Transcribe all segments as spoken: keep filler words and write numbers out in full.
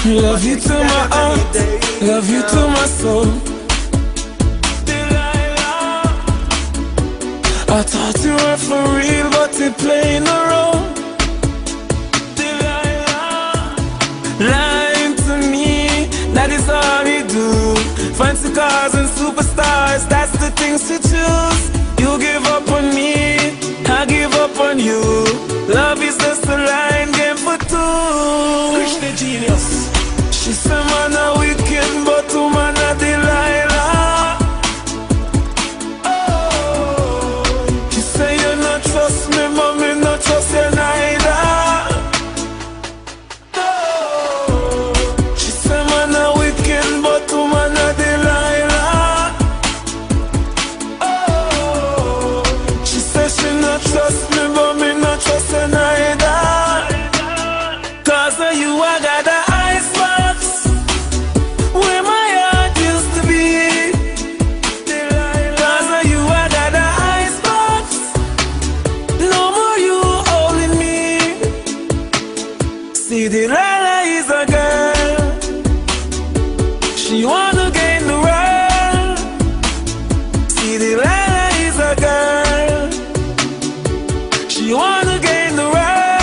Love you to my heart, love you to my soul. I thought you were for real, but you're playing a role. Lying to me, that is all you do. Fancy cars and superstars, that's the things to choose. You give up on me, I give up on you. Love is just a line game for two. Rich the genius. She said man a wicked, but woman a Delilah. Oh, you say you not trust me, but me not trust you neither. Oh, she said man a wicked, but woman a Delilah. Oh, she said she not trust me, but me not trust you neither. Cause of you I got a icebox where my heart used to be. Cause of you I got a icebox, no more you holding me. See, Delilah is a girl, she wanna gain the world. See, Delilah is a girl, she wanna gain the world.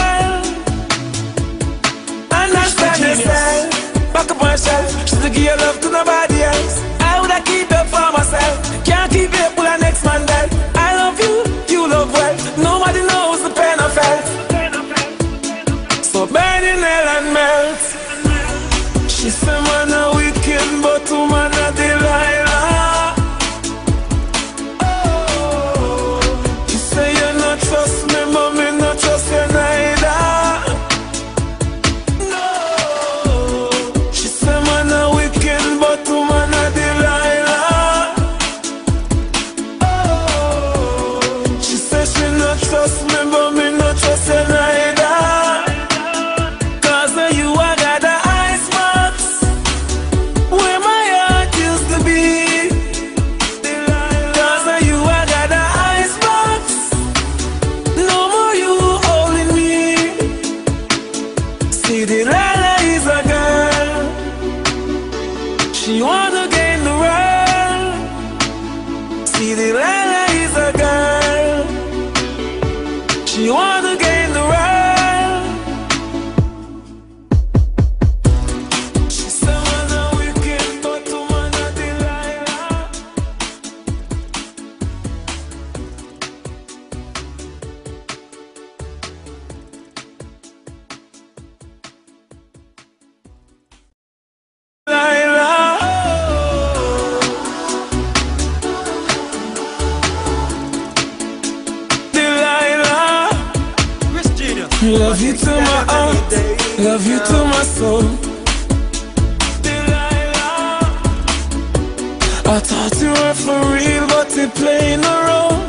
Back up on shelf, she's to give your love to nobody else. I would have keep it for myself, can't keep it for the next man dead. I love you, you love well, nobody knows the pain I felt. So burn in hell and melt. She said man a wicked, but woman a Delilah. Oh, you say you not trust me, but me not trust you neither. Trust me, but me not trust you neither. Cause of you I got a icebox where my heart used to be. Cause of you I got a icebox, no more you holding me. See, Delilah is a girl, she wanna gain the world. See, Delilah is a girl, she wanna gain the world. She said man a wicked, but woman a Delilah. Delilah. Love you to my heart, love you to my soul. I thought you were for real, but you're playing a role.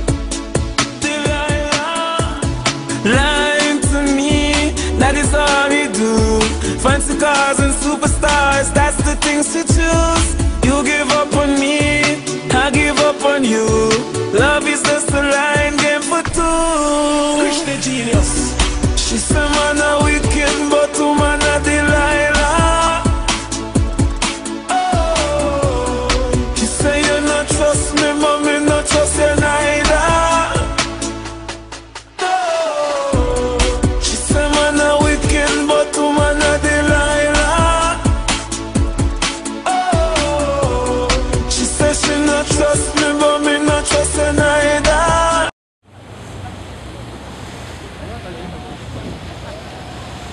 Lying to me, that is all you do. Fancy cars and superstars, that's the things to choose. You give up on me, I give up on you. Love is just a line game for two. Rich the genius. She said man a wicked, but woman a Delilah. Oh, you say you not trust me, but me not trust you neither. Oh, she said man a wicked, but woman a Delilah. Oh, she said she not trust me, but me not trust you neither.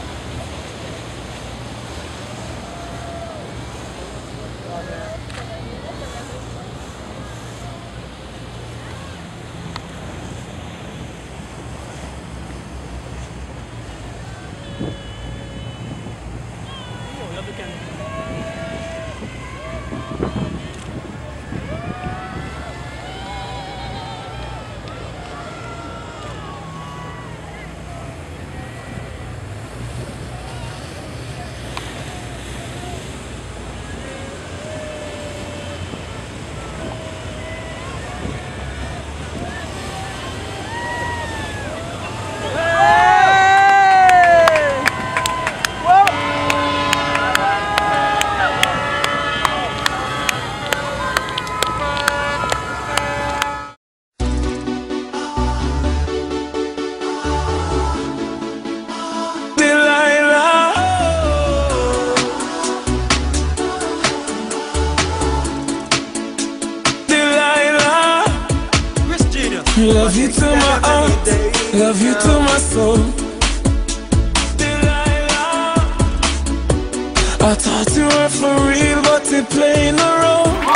Love you to my heart, love you to my soul. I thought you were for real, but you playing a role.